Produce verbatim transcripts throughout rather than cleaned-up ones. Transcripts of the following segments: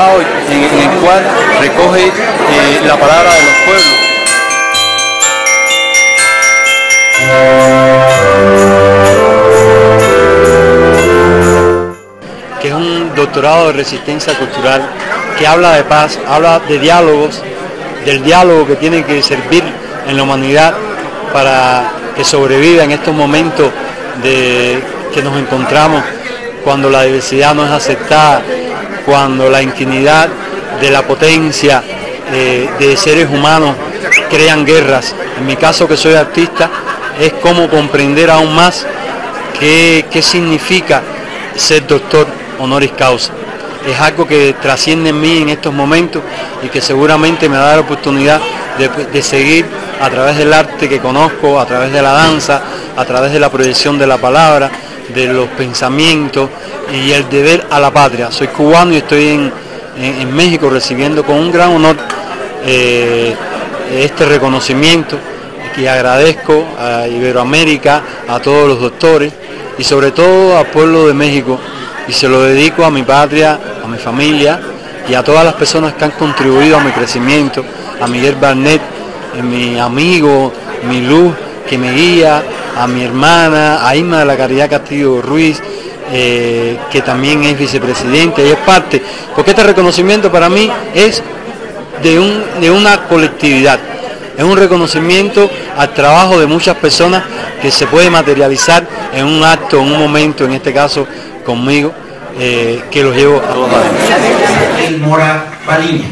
doctorado en, en el cual recoge eh, la palabra de los pueblos. Que es un doctorado de resistencia cultural, que habla de paz, habla de diálogos, del diálogo que tiene que servir en la humanidad para que sobreviva en estos momentos de que nos encontramos, cuando la diversidad no es aceptada, cuando la inquinidad de la potencia eh, de seres humanos crean guerras. En mi caso, que soy artista, es como comprender aún más qué, qué significa ser doctor honoris causa. Es algo que trasciende en mí en estos momentos y que seguramente me da la oportunidad de, de seguir a través del arte que conozco, a través de la danza, a través de la proyección de la palabra, de los pensamientos y el deber a la patria. Soy cubano y estoy en, en, en México recibiendo con un gran honor eh, este reconocimiento, y agradezco a Iberoamérica, a todos los doctores y sobre todo al pueblo de México, y se lo dedico a mi patria, a mi familia y a todas las personas que han contribuido a mi crecimiento, a Miguel Barnet, mi amigo, mi luz que me guía, a mi hermana, a Irma de la Caridad Castillo Ruiz, eh, que también es vicepresidente y es parte, porque este reconocimiento para mí es de, un, de una colectividad, es un reconocimiento al trabajo de muchas personas que se puede materializar en un acto, en un momento, en este caso conmigo, eh, que los llevo a todos lados. Mora Baliña.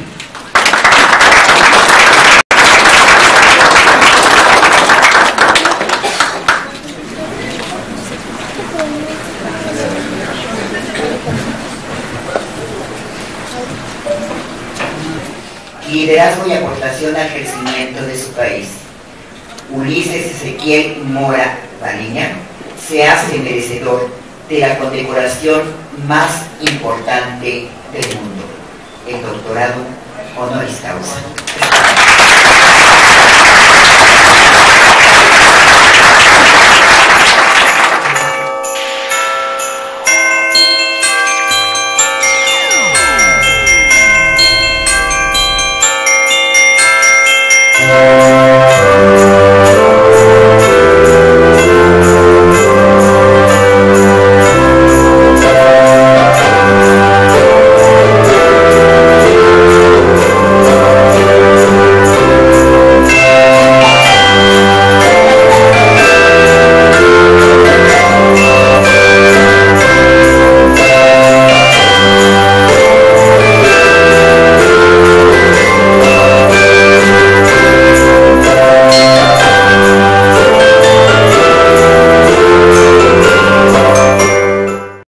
Liderazgo y aportación al crecimiento de su país. Ulises Ezequiel Mora Baliña se hace merecedor de la condecoración más importante del mundo, el doctorado honoris causa.